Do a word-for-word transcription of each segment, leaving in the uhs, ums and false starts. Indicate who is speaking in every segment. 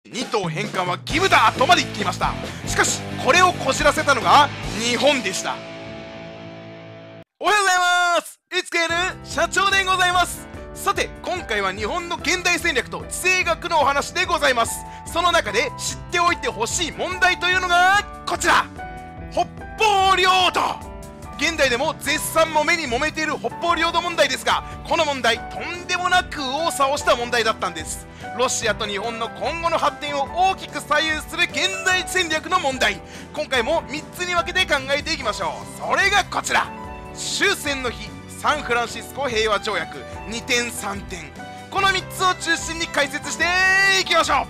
Speaker 1: に島返還は義務だとまで言っていました。しかしこれをこじらせたのが日本でした。おはようございます。いつかやる社長でございます。さて今回は日本の現代戦略と地政学のお話でございます。その中で知っておいてほしい問題というのがこちら、北方領土。現代でも絶賛もめに揉めている北方領土問題ですが、この問題とんでもなく右往左往した問題だったんです。ロシアと日本の今後の発展を大きく左右する現代戦略の問題、今回もみっつに分けて考えていきましょう。それがこちら、終戦の日、サンフランシスコ平和条約、にてんさんてん、このみっつを中心に解説していきましょう。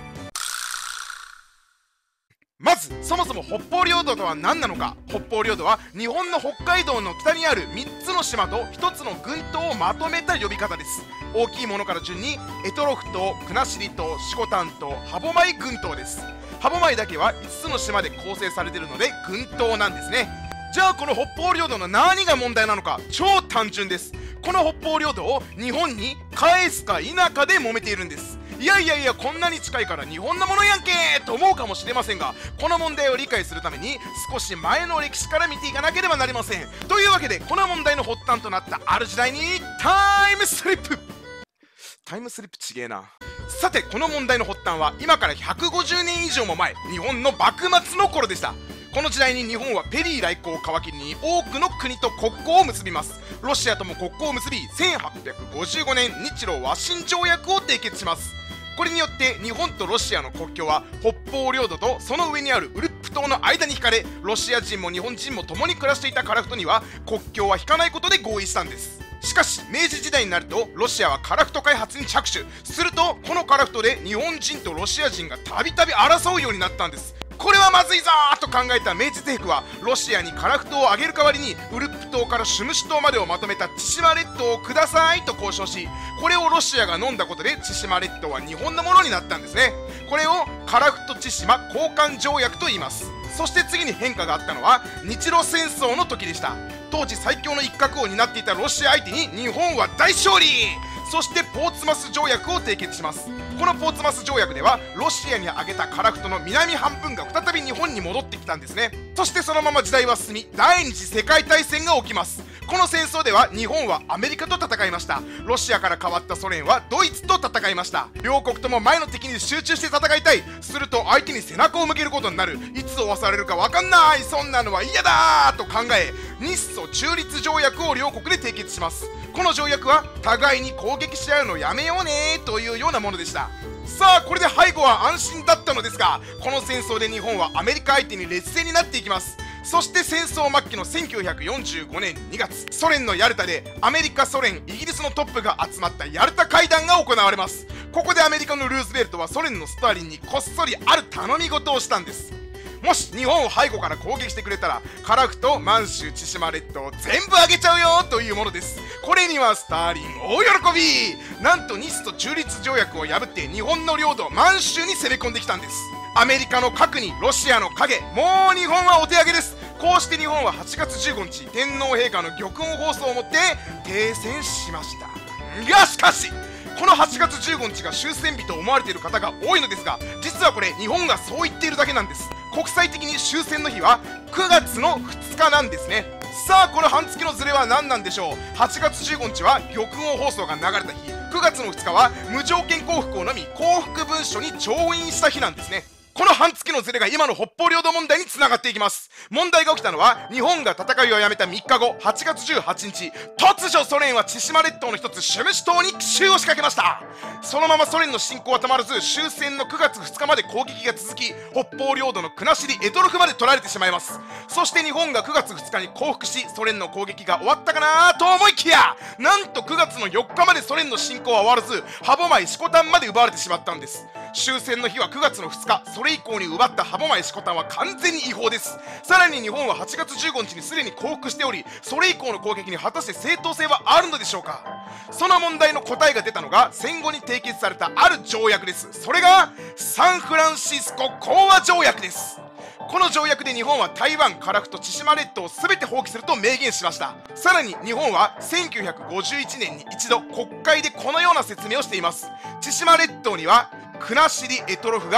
Speaker 1: まずそもそも北方領土とは何なのか。北方領土は日本の北海道の北にあるみっつの島とひとつの群島をまとめた呼び方です。大きいものから順に択捉島、国後島、色丹島、歯舞群島です。歯舞だけはいつつの島で構成されているので群島なんですね。じゃあこの北方領土の何が問題なのか。超単純です。この北方領土を日本に返すか否かで揉めているんです。いやいやいや、こんなに近いから日本のものやんけーと思うかもしれませんが、この問題を理解するために少し前の歴史から見ていかなければなりません。というわけでこの問題の発端となったある時代にタイムスリップ。タイムスリップちげえな。さてこの問題の発端は今からひゃくごじゅうねん以上も前、日本の幕末の頃でした。この時代に日本はペリー来航を皮切りに多くの国と国交を結びます。ロシアとも国交を結び、せんはっぴゃくごじゅうごねん日露和親条約を締結します。これによって日本とロシアの国境は北方領土とその上にあるウルップ島の間に引かれ、ロシア人も日本人も共に暮らしていた樺太には国境は引かないことで合意したんです。しかし明治時代になるとロシアは樺太開発に着手すると、この樺太で日本人とロシア人がたびたび争うようになったんです。これはまずいぞーと考えた明治政府はロシアに樺太をあげる代わりにウルップ島からシュムシュ島までをまとめた千島列島をくださいと交渉し、これをロシアが飲んだことで千島列島は日本のものになったんですね。これを樺太千島交換条約と言います。そして次に変化があったのは日露戦争の時でした。当時最強の一角を担っていたロシア相手に日本は大勝利。そしてポーツマス条約を締結します。このポーツマス条約ではロシアにあげた樺太の南半分が再び日本に戻ってきたんですね。そしてそのまま時代は進み第二次世界大戦が起きます。この戦争では日本はアメリカと戦いました。ロシアから変わったソ連はドイツと戦いました。両国とも前の敵に集中して戦いたい。すると相手に背中を向けることになる。いつ追わされるか分かんない、そんなのは嫌だーと考え、日ソ中立条約を両国で締結します。この条約は互いに攻撃し合うのやめようねというようなものでした。さあこれで背後は安心だったのですが、この戦争で日本はアメリカ相手に劣勢になっていきます。そして戦争末期のせんきゅうひゃくよんじゅうごねんにがつ、ソ連のヤルタでアメリカ、ソ連、イギリスのトップが集まったヤルタ会談が行われます。ここでアメリカのルーズベルトはソ連のスターリンにこっそりある頼み事をしたんです。もし日本を背後から攻撃してくれたら樺太、満州、千島列島全部あげちゃうよというものです。これにはスターリン大喜び。なんと日ソ中立条約を破って日本の領土満州に攻め込んできたんです。アメリカの核にロシアの影、もう日本はお手上げです。こうして日本ははちがつじゅうごにち天皇陛下の玉音放送をもって停戦しました。がしかしこのはちがつじゅうごにちが終戦日と思われている方が多いのですが、実はこれ日本がそう言っているだけなんです。国際的に終戦の日はくがつのふつかなんですね。さあこの半月のズレは何なんでしょう。はちがつじゅうごにちは玉音放送が流れた日、くがつのふつかは無条件降伏をのみ降伏文書に調印した日なんですね。この半月のズレが今の北方領土問題につながっていきます。問題が起きたのは日本が戦いをやめたみっかご、はちがつじゅうはちにち、突如ソ連は千島列島の一つシュムシュ島に奇襲を仕掛けました。そのままソ連の侵攻は止まらず終戦のくがつふつかまで攻撃が続き、北方領土の国後、択捉まで取られてしまいます。そして日本がくがつふつかに降伏しソ連の攻撃が終わったかなと思いきや、なんとくがつのよっかまでソ連の侵攻は終わらず歯舞、色丹まで奪われてしまったんです。終戦の日はくがつのふつか、それ以降に奪った歯舞、色丹は完全に違法です。さらに日本ははちがつじゅうごにちにすでに降伏しており、それ以降の攻撃に果たして正当性はあるのでしょうか。その問題の答えが出たのが戦後に締結されたある条約です。それがサンフランシスコ講和条約です。この条約で日本は台湾、樺太、千島列島を全て放棄すると明言しました。さらに日本はせんきゅうひゃくごじゅういちねんに一度国会でこのような説明をしています。千島列島には国後択捉が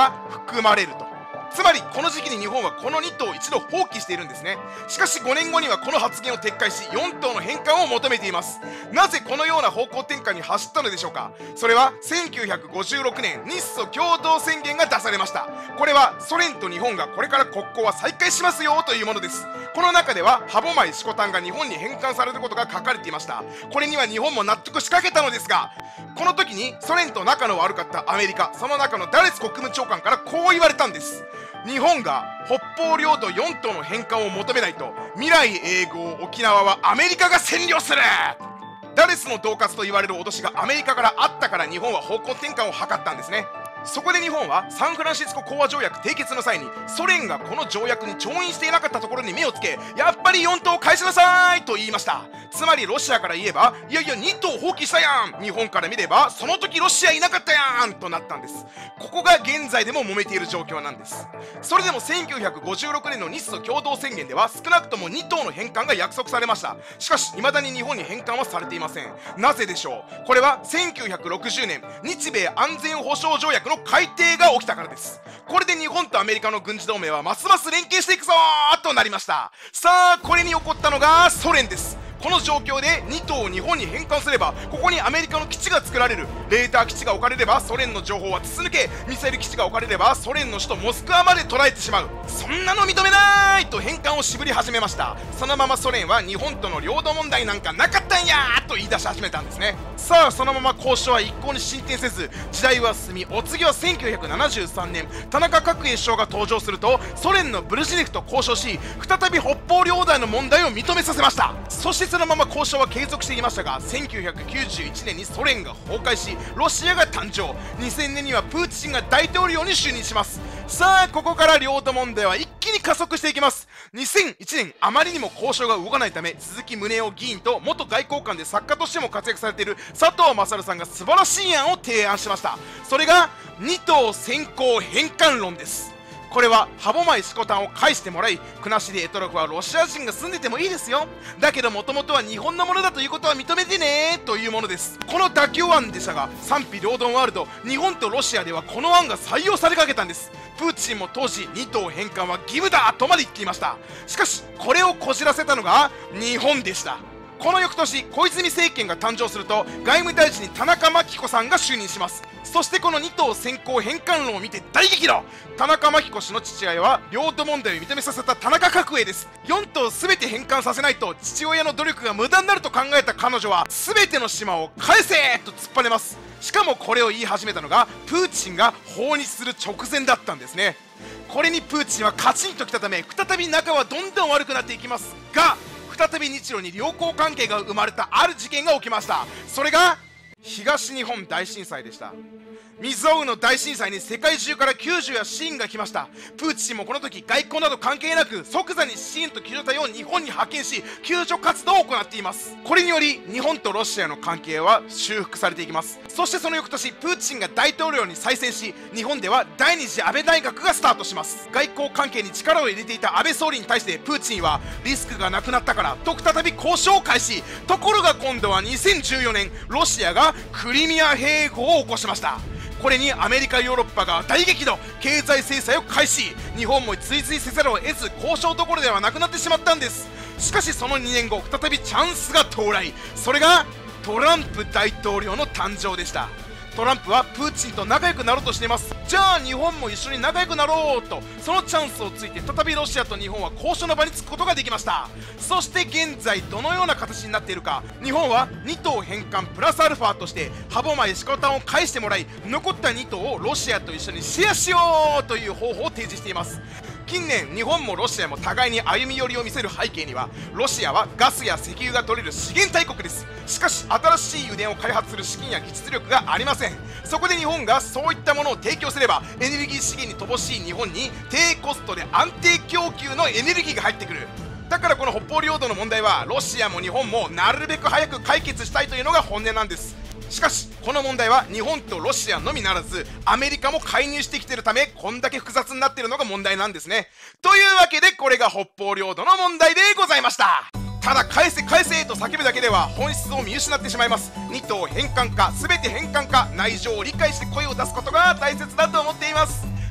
Speaker 1: 含まれると。つまりこの時期に日本はこのに島を一度放棄しているんですね。しかしごねんごにはこの発言を撤回しよん島の返還を求めています。なぜこのような方向転換に走ったのでしょうか。それはせんきゅうひゃくごじゅうろくねん日ソ共同宣言が出されました。これはソ連と日本がこれから国交は再開しますよというものです。この中では歯舞色丹が日本に返還されることが書かれていました。これには日本も納得しかけたのですが、この時にソ連と仲の悪かったアメリカ、その中のダレス国務長官からこう言われたんです。日本が北方領土よん島の返還を求めないと未来永劫沖縄はアメリカが占領する。ダレスの恫喝と言われる脅しがアメリカからあったから日本は方向転換を図ったんですね。そこで日本はサンフランシスコ講和条約締結の際にソ連がこの条約に調印していなかったところに目をつけ、やっぱりよん島を返しなさいと言いました。つまりロシアから言えば、いやいやに島放棄したやん、日本から見ればその時ロシアいなかったやんとなったんです。ここが現在でも揉めている状況なんです。それでもせんきゅうひゃくごじゅうろくねんの日ソ共同宣言では少なくともに島の返還が約束されました。しかし未だに日本に返還はされていません。なぜでしょう。これはせんきゅうひゃくろくじゅうねん日米安全保障条約の改定が起きたからです。これで日本とアメリカの軍事同盟はますます連携していくぞーとなりました。さあこれに起こったのがソ連です。この状況でに島を日本に返還すれば、ここにアメリカの基地が作られる、レーダー基地が置かれればソ連の情報は筒抜け、ミサイル基地が置かれればソ連の首都モスクワまで捉えてしまう。そんなの認めないと返還を渋り始めました。そのままソ連は日本との領土問題なんかなかったんやーと言い出し始めたんですね。さあそのまま交渉は一向に進展せず、時代は進み、お次はせんきゅうひゃくななじゅうさんねん田中角栄首相が登場すると、ソ連のブルジネフと交渉し、再び北方領土への問題を認めさせました。そしてそのまま交渉は継続していましたが、せんきゅうひゃくきゅうじゅういちねんにソ連が崩壊しロシアが誕生、にせんねんにはプーチンが大統領に就任します。さあここから領土問題は一気に加速していきます。にせんいちねん、あまりにも交渉が動かないため、鈴木宗男議員と元外交官で作家としても活躍されている佐藤勝さんが素晴らしい案を提案しました。それがに島先行返還論です。これは歯舞色丹を返してもらい、国後択捉はロシア人が住んでてもいいですよ、だけどもともとは日本のものだということは認めてねというものです。この妥協案でしたが、賛否両論ワールド、日本とロシアではこの案が採用されかけたんです。プーチンも当時に島返還は義務だとまで言っていました。しかしこれをこじらせたのが日本でした。この翌年、小泉政権が誕生すると外務大臣に田中真紀子さんが就任します。そしてこのに島先行返還論を見て大激怒。田中真紀子氏の父親は領土問題を認めさせた田中角栄です。よん島全て返還させないと父親の努力が無駄になると考えた彼女は、全ての島を返せと突っぱねます。しかもこれを言い始めたのがプーチンが訪日する直前だったんですね。これにプーチンはカチンときたため、再び仲はどんどん悪くなっていきますが、再び日露に良好関係が生まれたある事件が起きました。それが東日本大震災でした。未曾有の大震災に世界中から救助や支援が来ました。プーチンもこの時外交など関係なく即座に支援と救助隊を日本に派遣し、救助活動を行っています。これにより日本とロシアの関係は修復されていきます。そしてその翌年、プーチンが大統領に再選し、日本では第二次安倍内閣がスタートします。外交関係に力を入れていた安倍総理に対してプーチンはリスクがなくなったからと再び交渉を開始。ところが今度はにせんじゅうよねん、ロシアがクリミア併合を起こしました。これにアメリカ、ヨーロッパが大激怒、経済制裁を開始。日本も追随せざるを得ず、交渉どころではなくなってしまったんです。しかしそのにねんご、再びチャンスが到来。それがトランプ大統領の誕生でした。トランプはプーチンと仲良くなろうとしています。じゃあ日本も一緒に仲良くなろうと、そのチャンスをついて再びロシアと日本は交渉の場に着くことができました。そして現在どのような形になっているか。日本はに島返還プラスアルファとして歯舞色丹を返してもらい、残ったに島をロシアと一緒にシェアしようという方法を提示しています。近年日本もロシアも互いに歩み寄りを見せる背景には、ロシアはガスや石油が取れる資源大国です。しかし新しい油田を開発する資金や技術力がありません。そこで日本がそういったものを提供すれば、エネルギー資源に乏しい日本に低コストで安定供給のエネルギーが入ってくる。だからこの北方領土の問題はロシアも日本もなるべく早く解決したいというのが本音なんです。しかしこの問題は日本とロシアのみならずアメリカも介入してきているため、こんだけ複雑になっているのが問題なんですね。というわけでこれが北方領土の問題でございました。ただ返せ返せと叫ぶだけでは本質を見失ってしまいます。に島返還か全て返還か、内情を理解して声を出すことが大切だと思っています。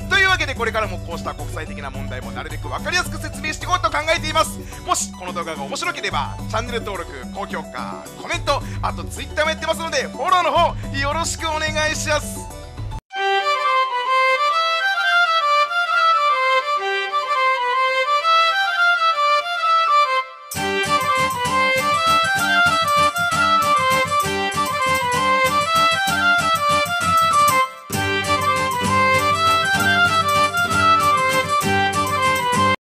Speaker 1: というわけでこれからもこうした国際的な問題もなるべく分かりやすく説明していこうと考えています。もしこの動画が面白ければチャンネル登録、高評価、コメント、あと ツイッター もやってますのでフォローの方よろしくお願いします。